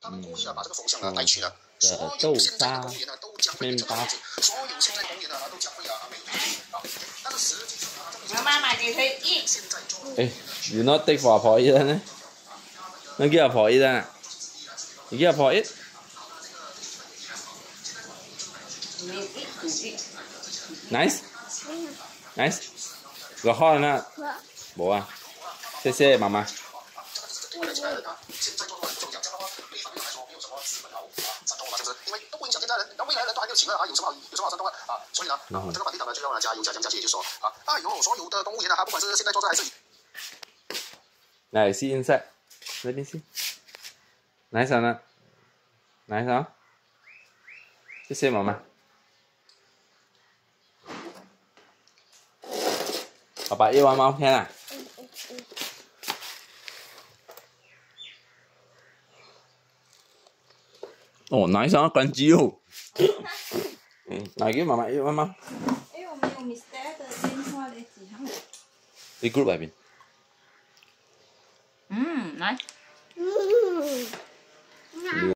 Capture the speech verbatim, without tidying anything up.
嗯，的豆沙、面包。 妈妈买给他一。 哎 ，you not take for for it 呢？你叫 for it 啊？你叫 for it？ Nice nice 個開啦，冇啊，謝謝媽媽。因为都不影响添加人，然后未来人都还没有请了啊，有什么好有什么好煽动啊啊？所以呢，啊，这个板栗岛呢就要呢加油加姜加蟹，也就是说啊，哎呦，所有的动物园呢，它不管是现在做这还是。来，see inside， let me see。nice 啊 ，nice 啊，謝謝媽媽。爸爸要玩毛片啊？哦 ，nice 啊，关机哦。嗯，来给妈妈要玩猫。 哎，我们有 Mister 的电话的几行？ 你 group 入邊。 嗯，來。